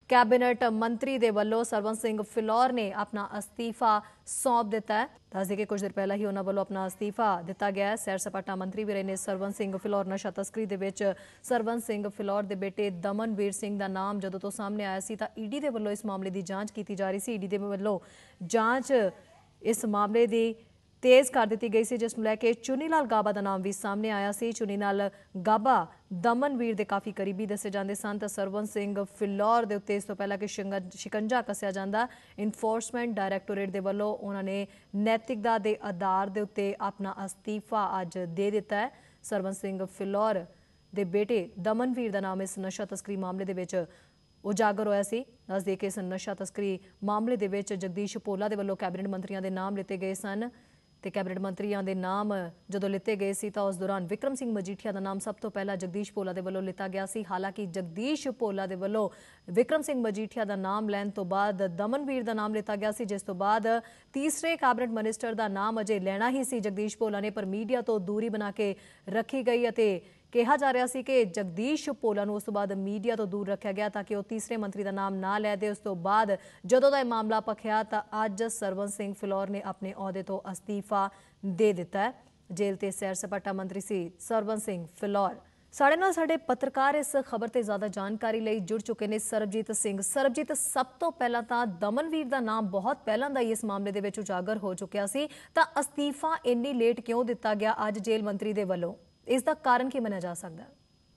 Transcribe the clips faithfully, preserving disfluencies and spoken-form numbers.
Cabinet मंत्री दे वल्लों सरवण सिंह फिलौर ने अपना अस्तीफा सौंप दिता है। दस दें कि कुछ देर पहला ही उन्होंने वल्लों अपना अस्तीफा दिता गया है। सैर सपाटा मंत्री भी रहे ने सरवण सिंह फिलौर। नशा तस्करी दे विच सरवण सिंह फिलौर दे बेटे दमनवीर सिंह दा नाम जदों तो सामने आया सी तां ईडी दे वल्लों इस मामले की जांच की जा रही सी। ईडी दे वल्लों जांच इस मामले की तेज़ कर दी गई सी, जिस लैके चुनीलाल गाबा का नाम भी सामने आया सी। चुनीलाल गाबा दमनवीर के काफ़ी करीबी दसे जाते सन। तो सरवण सिंह फिलौर के उत्ते इस तो पहला कि शिकंजा कसिया जाता। इनफोर्समेंट डायरैक्टोरेट के वलों उन्होंने नैतिकता के आधार के उत्ते अपना अस्तीफा अज दे दिता है। सरवण सिंह फिलौर के बेटे दमनवीर का नाम इस नशा तस्करी मामले के विच उजागर होया सी। दस दे के इस नशा तस्करी मामले के विच जगदीश भोला के वलों कैबिनेट मंत्रियों के नाम लिते गए सन। तो कैबिनेट मंत्रियों के नाम जो लिते गए सी तो उस दौरान विक्रम सिंह मजीठिया का नाम सब तो पहला जगदीश भोला के वलों लिता गया सी। हालांकि जगदीश भोला के वलों विक्रम सिंह मजीठिया का नाम लैन तो बाद दमनवीर का नाम लिता गया सी, जिस तो बाद तीसरे कैबिनेट मिनिस्टर का नाम अजे लेना ही सी जगदीश भोला ने, पर मीडिया तो दूरी बना के रखी गई। कहा जा रहा सी कि जगदीश भोला नूं उस तो बाद मीडिया तो दूर रखा गया ताकि वह तीसरे मंत्री का नाम ना लै दे। उस तो बाद जदों दा मामला पखिया तो अज सरवण सिंह फिलौर ने अपने अहुदे तो अस्तीफा दे दिता है। जेल ते सैर सपाटा मंत्री सी सरवण सिंह फिलौर। साढ़े नाल साढ़े पत्रकार इस खबर से ज्यादा जानकारी लई जुड़ चुके हैं सरबजीत सिंह। सरबजीत, सब तो पहला तो दमनवीर का नाम बहुत पहला दा ही इस मामले दे विच उजागर हो चुकिया सी, तां अस्तीफा इन्नी लेट क्यों दिता गया अज जेल मंत्री दे वल्लों? इसका कारण की मनिया जा सकता है?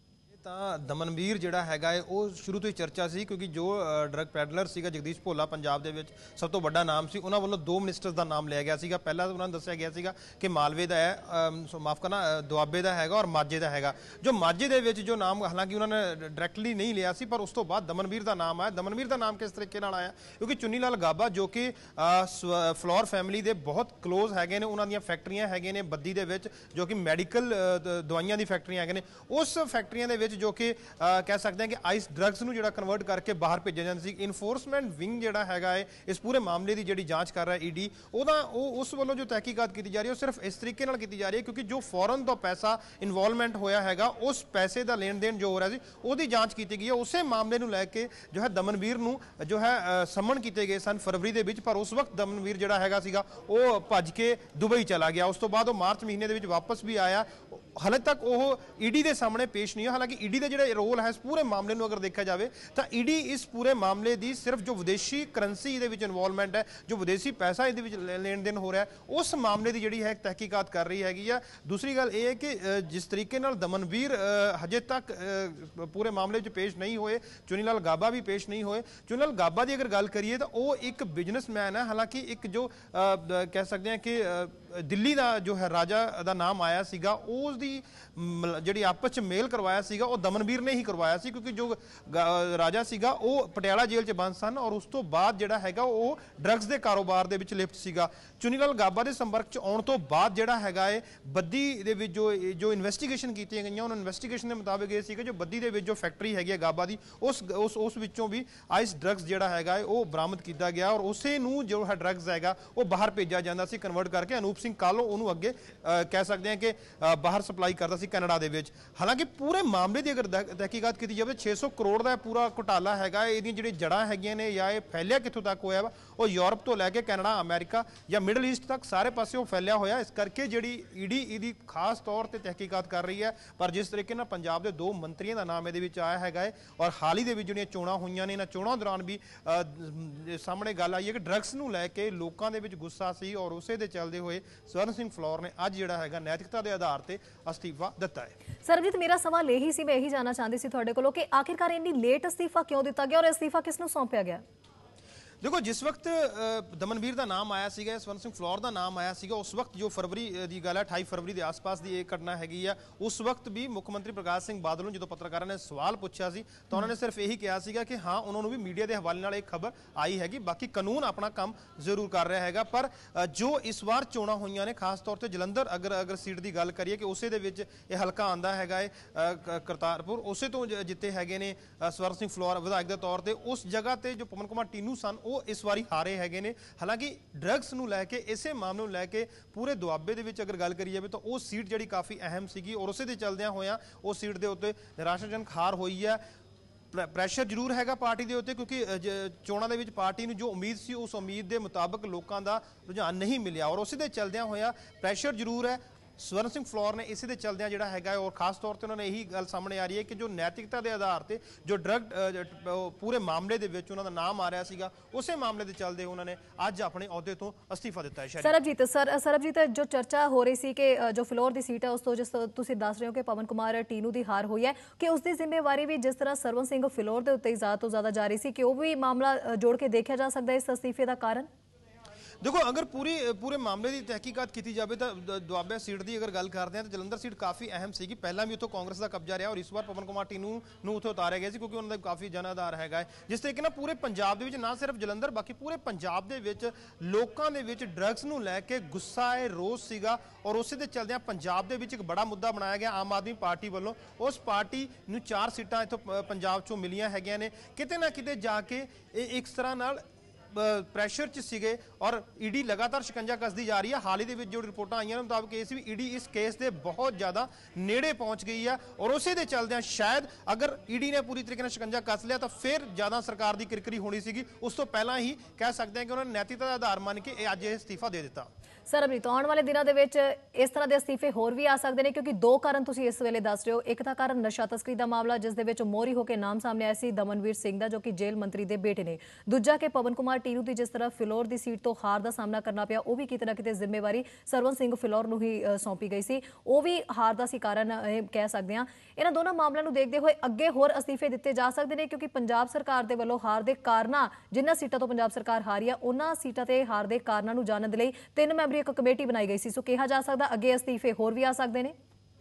दमनवीर जिहड़ा हैगा है वो शुरू तो ही चर्चा सी, क्योंकि जो ड्रग पैडलर सीगा जगदीश भोला पंजाब दे विच सब तो वड्डा नाम सी। उन्हां वल्लों दो मिनिस्टर्स का नाम लिया गया सीगा। पहला उन्होंने दस्सिया गया सीगा कि मालवे का है, माफ करना दुआबे का हैगा और माझे का हैगा। जो माझे दे विच जो नाम हालांकि उन्होंने डायरैक्टली नहीं लिया सी, पर उस तो बाद दमनवीर का नाम आया। दमनवीर का नाम किस तरीके नाल आया? क्योंकि चुनीलाल गाबा जो कि फ्लौर फैमिली के बहुत क्लोज हैगे ने, उन्हां दीयां फैक्ट्रियां हैगे ने बद्दी दे विच जो कि मैडिकल दवाइयां दी फैक्ट्रियां हैगे ने। उस फैक्ट्रियां दे विच जो कि कह सकते हैं कि आइस ड्रग्स नूं जिहड़ा कन्वर्ट करके बाहर भेजा जाता सी। इनफोर्समेंट विंग जिहड़ा हैगा है इस पूरे मामले की जिहड़ी जांच कर रहा है ईडी, ओहदा उस वालों जो तहकीकात की जा रही है सिर्फ इस तरीके नाल की जा रही है क्योंकि जो फॉरन तो पैसा इन्वॉल्वमेंट होया हैगा उस पैसे का लेन देन जो हो रहा सी ओहदी जांच की गई है। उसे मामले नूं लैके जो है दमनवीर नूं जो है समन किए गए सन फरवरी के विच, पर उस वक्त दमनवीर जिहड़ा हैगा सीगा वो भज के दुबई चला गया। उस तो बाद वो मार्च महीने के वापस भी आया। हाले तक वो ईडी के सामने पेश नहीं है। हालांकि ईडी का जो रोल है इस पूरे मामले में अगर देखा जाए तो ईडी इस पूरे मामले की सिर्फ जो विदेशी करंसी ये इन्वॉल्वमेंट है, जो विदेशी पैसा ये लेन देन हो रहा है, उस मामले की जी है तहकीकात कर रही हैगी है। दूसरी गल ये है कि जिस तरीके दमनवीर हजे तक पूरे मामले पेश नहीं हुए, चुनीलाल गाबा भी पेश नहीं हुए। चुनीलाल गाबा की अगर गल करिए तो वह एक बिजनेसमैन है। हालांकि एक जो आ, कह सकते हैं कि दिल्ली का जो है राजा का नाम आया सीगा, उसकी जी आपस मेल करवाया सीगा वो दमनवीर ने ही करवाया सी, क्योंकि जो राजा सीगा वो पटियाला जेल च बंद सन और उस तो बाद जिहड़ा हैगा वो ड्रग्स के कारोबार दे विच लिप्त सीगा। चुनीलाल गाबा के संपर्क च आउण तो बाद जिहड़ा हैगा है बद्दी दे विच जो जो इन्वेस्टिगेशन की गई उन्होंने इन्वेस्टिगेशन के मुताबिक ये सीगा जो बद्दी दे विच जो फैक्ट्री हैगी है गाबा की उस उस उस विचों भी आइस ड्रग्स जिहड़ा हैगा है वो बरामद किया गया और उसे नूं जो है ड्रग्स हैगा वो बाहर भेजा जाता सी कन्वर्ट करके। अनूप सिंह कालो उन्होंने अगे कह सकते हैं कि बाहर सप्लाई करता सी कैनेडा दे विच। हालांकि पूरे मामले की अगर तहकीकात की जाए छे सौ करोड़ का पूरा घोटाला हैगा, ये जी जड़ा हैगियां ने या ये फैलिया कितों तक होया वा वो यूरोप तो लैके कैनेडा अमेरिका या मिडल ईस्ट तक सारे पासे फैलिया होया। इस करके जी ईडी इसकी खास तौर पर तहकीकात कर रही है। पर जिस तरीके ना पंजाब के दो मंत्रियों का नाम ये आया है और हाल ही के जो चोणां हुई ने, इन्होंने चोणां दौरान भी सामने गल आई है कि ड्रग्स नूं लैके लोगों के गुस्सा सी और उसे दे चलते हुए सरवण सिंह फिलौर ने अज जिहड़ा हैगा नैतिकता के आधार पर अस्तीफा दिता है। सरबजीत, मेरा सवाल यही सी, मैं यही जानना चाहती सी तुहाडे कोलों कि आखिरकार इन्नी लेट अस्तीफा क्यों दिता गया और अस्तीफा किसनूं सौंपिया गया? देखो, जिस वक्त दमनवीर का नाम आया सीगा, सरवण सिंह फिलौर का नाम आया सीगा, उस वक्त जो फरवरी की गल है अठाई फरवरी के आस पास की एक घटना हैगी है। उस वक्त भी मुख्यमंत्री प्रकाश सिंह बादल जो पत्रकारों ने सवाल पूछा सी तो उन्होंने सिर्फ यही कहा सीगा कि हाँ उन्होंने भी मीडिया के हवाले नाल एक खबर आई हैगी, बाकी कानून अपना काम जरूर कर रहा हैगा। पर जो इस बार चोणां होईयां ने खास तौर पर जलंधर अगर अगर सीट की गल करिए कि उसे दे विच ये हलका आंदा हैगा है करतारपुर, उसे तो जिते हैगे ने सरवण सिंह फिलौर विधायक के तौर पर, उस जगह पर जो पवन कुमार टीनू सन वो इस बारी हारे हैगे ने। हालांकि ड्रग्स नूं लैके इसे मामले नूं लैके पूरे दुआबे दे विच अगर गल करी जाए तो वो सीट जिहड़ी काफ़ी अहम सीगी और उसे दे चलदियां होया उस सीट के उत्ते निराशाजनक हार हुई है। ਪ੍ਰੈਸ਼ਰ ਜ਼ਰੂਰ ਹੈਗਾ ਪਾਰਟੀ ਦੇ ਉੱਤੇ, ਕਿਉਂਕਿ ਅ, ਜ- ਚੋਣਾਂ ਦੇ ਵਿੱਚ ਪਾਰਟੀ ਨੂੰ ਜੋ ਉਮੀਦ ਸੀ ਉਸ ਉਮੀਦ ਦੇ ਮੁਤਾਬਕ ਲੋਕਾਂ ਦਾ ਰੁਝਾਨ ਨਹੀਂ ਮਿਲਿਆ ਔਰ ਉਸੇ ਦੇ ਚਲਦਿਆਂ ਹੋਇਆ ਪ੍ਰੈਸ਼ਰ ਜ਼ਰੂਰ ਹੈ। ਸਵਰਨ ਸਿੰਘ ਫਲੋਰ ਨੇ ਇਸੇ ਦੇ ਚਲਦਿਆਂ ਜਿਹੜਾ ਹੈਗਾ ਔਰ ਖਾਸ ਤੌਰ ਤੇ ਉਹਨਾਂ ਨੇ ਇਹੀ ਗੱਲ ਸਾਹਮਣੇ ਆ ਰਹੀ ਹੈ ਕਿ ਜੋ ਨੈਤਿਕਤਾ ਦੇ ਆਧਾਰ ਤੇ ਜੋ ਡਰਗ ਪੂਰੇ ਮਾਮਲੇ ਦੇ ਵਿੱਚ ਉਹਨਾਂ ਦਾ ਨਾਮ ਆ ਰਿਹਾ ਸੀਗਾ, ਉਸੇ ਮਾਮਲੇ ਦੇ ਚਲਦੇ ਉਹਨਾਂ ਨੇ ਅੱਜ ਆਪਣੇ ਅਹੁਦੇ ਤੋਂ ਅਸਤੀਫਾ ਦਿੱਤਾ ਹੈ। ਸਰਬਜੀਤ ਸਰ ਸਰਬਜੀਤ ਜੋ ਚਰਚਾ ਹੋ ਰਹੀ ਸੀ ਕਿ ਅ, ਜੋ ਫਲੋਰ ਦੀ ਸੀਟ ਹੈ ਉਸ ਤੋਂ ਜਿਸ ਤਰ੍ਹਾਂ ਤੁਸੀਂ ਦੱਸ ਰਹੇ ਹੋ ਕਿ ਪਵਨ ਕੁਮਾਰ ਟੀਨੂ ਦੀ ਹਾਰ ਹੋਈ ਹੈ ਕਿ ਉਸ ਦੀ ਜ਼ਿੰਮੇਵਾਰੀ ਵੀ ਜਿਸ ਤਰ੍ਹਾਂ ਸਰਵਨ ਸਿੰਘ ਫਲੋਰ ਦੇ ਉੱਤੇ ਹੀ ਜ਼ਿਆਦਾ ਤੋਂ ਜ਼ਿਆਦਾ ਜਾ ਰਹੀ ਸੀ ਕਿ ਉਹ ਵੀ ਮਾਮਲਾ ਅ, ਜੋੜ ਕੇ ਦੇਖਿਆ ਜਾ ਸਕਦਾ ਹੈ ਇਸ ਅਸਤੀਫੇ ਦਾ ਕਾਰਨ। देखो, अगर पूरी पूरे मामले की तहकीकात की जाए तो दुआबा सीट की अगर गल करते हैं तो जलंधर सीट काफ़ी अहम सी, पहला भी उत्थों कांग्रेस का कब्जा रहा और इस बार पवन कुमार टीनू नूं उत्थे उतारे गए क्योंकि उन्होंने काफ़ी जन आधार है। जिस तरीके ना पूरे पंजाब दे विच, ना सिर्फ जलंधर बाकी पूरे पंजाब दे विच लोकां दे विच ड्रग्स नूं लैके गुस्सा है, रोस सीगा और उस दे चलदियां पंजाब दे विच एक बड़ा मुद्दा बनाया गया आम आदमी पार्टी वालों। उस पार्टी नूं चार सीटां इत्थों पंजाब चों मिलियां हैगियां ने, किते ना किते जाके एक तरह नाल ਪ੍ਰੈਸ਼ਰ ਚ ਸੀਗੇ ਔਰ ਈਡੀ ਲਗਾਤਾਰ ਸ਼ਿਕੰਜਾ ਕੱਸਦੀ ਜਾ ਰਹੀ ਹੈ। ਹਾਲ ਹੀ ਦੇ ਵਿੱਚ ਜੋ ਰਿਪੋਰਟਾਂ ਆਈਆਂ ਨੇ ਮੁਤਾਬਕ ਇਸ ਵੀ ਈਡੀ ਇਸ ਕੇਸ ਦੇ ਬਹੁਤ ਜ਼ਿਆਦਾ ਨੇੜੇ ਪਹੁੰਚ ਗਈ ਹੈ ਔਰ ਉਸੇ ਦੇ ਚੱਲਦਿਆਂ ਸ਼ਾਇਦ ਅਗਰ ਈਡੀ ਨੇ ਪੂਰੀ ਤਰੀਕੇ ਨਾਲ ਸ਼ਿਕੰਜਾ ਕੱਸ ਲਿਆ ਤਾਂ ਫਿਰ ਜ਼ਿਆਦਾ ਸਰਕਾਰ ਦੀ ਕਿਰਕਰੀ ਹੋਣੀ ਸੀਗੀ। ਉਸ ਤੋਂ ਪਹਿਲਾਂ ਹੀ ਕਹਿ ਸਕਦੇ ਹਾਂ ਕਿ ਉਹਨਾਂ ਨੇ ਨੈਤਿਕਤਾ ਦਾ ਆਧਾਰ ਮੰਨ ਕੇ ਇਹ ਅੱਜ ਇਹ ਅਸਤੀਫਾ ਦੇ ਦਿੱਤਾ। ਸਰਬਜੀਤ, ਆਉਣ ਵਾਲੇ ਦਿਨਾਂ ਦੇ ਵਿੱਚ ਇਸ ਤਰ੍ਹਾਂ ਦੇ ਅਸਤੀਫੇ ਹੋਰ ਵੀ ਆ ਸਕਦੇ ਨੇ ਕਿਉਂਕਿ ਦੋ ਕਾਰਨ ਤੁਸੀਂ ਇਸ ਵੇਲੇ ਦੱਸ ਰਹੇ ਹੋ। ਇੱਕ ਤਾਂ ਕਾਰਨ ਨਸ਼ਾ ਤਸਕਰੀ ਦਾ ਮਾਮਲਾ ਜਿਸ ਦੇ ਵਿੱਚ ਮੋਹਰੀ ਹੋ ਕੇ ਨਾਮ ਸਾਹਮਣੇ ਆਇਆ ਸੀ ਦਮਨਵੀਰ ਸਿੰਘ ਦਾ ਜੋ ਕਿ ਜੇਲ੍ਹ ਮੰਤਰੀ ਦੇ ਬੇਟੇ ਨੇ। ਦੂਜਾ ਕਿ ਪਵਨ ਕੁਮਾਰ ਟੀਨੂ ਦੀ ਜਿਸ ਤਰ੍ਹਾਂ ਫਿਲੌਰ ਦੀ ਸੀਟ ਤੋਂ ਹਾਰ ਦਾ ਸਾਹਮਣਾ ਕਰਨਾ ਪਿਆ, ਉਹ ਵੀ ਕਿਤੇ ਨਾ ਕਿਤੇ ਜ਼ਿੰਮੇਵਾਰੀ ਸਰਵਨ ਸਿੰਘ ਫਿਲੌਰ ਨੂੰ ਹੀ ਸੌਂਪੀ ਗਈ ਸੀ, ਉਹ ਵੀ ਹਾਰ ਦਾ ਸੀ ਕਾਰਨ ਕਹਿ ਸਕਦੇ ਹਾਂ। ਇਹਨਾਂ ਦੋਨਾਂ ਮਾਮਲਿਆਂ ਨੂੰ ਦੇਖਦੇ ਹੋਏ ਅੱਗੇ ਹੋਰ ਅਸਤੀਫੇ ਦਿੱਤੇ ਜਾ ਸਕਦੇ ਨੇ ਕਿਉਂਕਿ ਪੰਜਾਬ ਸਰਕਾਰ ਦੇ ਵੱਲੋਂ ਹਾਰ ਦੇ ਕਾਰਨਾਂ, ਜਿਨ੍ਹਾਂ ਸੀਟਾਂ ਤੋਂ ਪੰਜਾਬ ਸਰਕਾਰ ਹਾਰੀ ਆ ਉਹਨਾਂ ਸੀਟਾਂ ਤੇ ਹਾਰ ਦੇ ਕਾਰਨਾਂ ਨੂੰ ਜਾਣਨ ਦੇ ਲਈ ਤਿੰਨ ਮੈਂਬਰੀ ਇੱਕ ਕਮੇਟੀ ਬਣਾਈ ਗਈ ਸੀ। ਸੋ ਕਿਹਾ ਜਾ ਸਕਦਾ ਅੱਗੇ ਅਸਤੀਫੇ ਹੋਰ ਵੀ ਆ ਸਕਦੇ ਨੇ।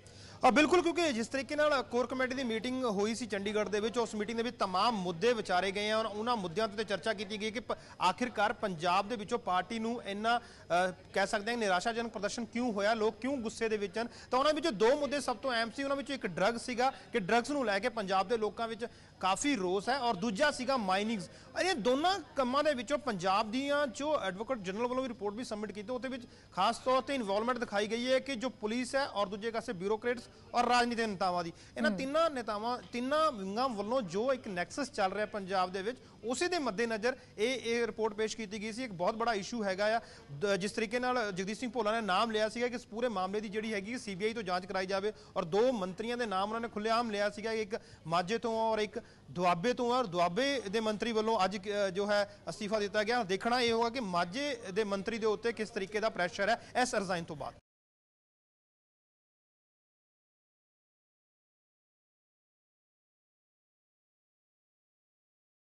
ਆ ਬਿਲकुल, क्योंकि जिस तरीके नाल कोर कमेटी की मीटिंग हुई सी चंडीगढ़ दे विच, उस मीटिंग दे विच तमाम मुद्दे विचारे गए हैं और उन्हां मुद्दों ते चर्चा की गई कि आखिरकार पंजाब दे विचों पार्टी नूं इन्ना कह सकते हैं निराशाजनक प्रदर्शन क्यों होया, लोग क्यों गुस्से दे विच हन। तो उन्हां विचों दो मुद्दे सब तो अहम सी, उन्हां विचों एक ड्रग सीगा कि ड्रग्स नूं लैके पंजाब दे लोकां विच काफ़ी रोस है और दूजा सीगा माइनिंग्स। ये दोनों कामां दे विचों पंजाब दीयां जो एडवोकेट जनरल वालों भी रिपोर्ट भी सबमिट की, उसदे विच खास तौर पर इन्वॉल्वमेंट दिखाई गई है कि जो पुलिस है और दूजे पासे ब्यूरोक्रेट्स और राजनीतिक नेतावां दी, इन्हां तिन्नां नेतावां तिन्नां विंगां वल्लों जो एक नैक्सस चल रहा पंजाब दे विच, उसी दे मद्देनज़र ये ये रिपोर्ट पेश की गई सी। एक बहुत बड़ा इशू हैगा आ जिस तरीके नाल जगदीश सिंह भोला ने नाम लिया सीगा कि इस पूरे मामले की जिहड़ी हैगी सी बी आई तो जांच कराई जाए और दो मंत्रियों के नाम उन्होंने खुलेआम लिया सीगा, एक माझे तो और एक दुआबे तो और दुआबे के मंत्री वालों अज जो है अस्तीफा दिता गया। देखना यह होगा कि माझे के मंत्री के उत्ते किस तरीके का प्रैशर है इस रिजाइन तो बाद।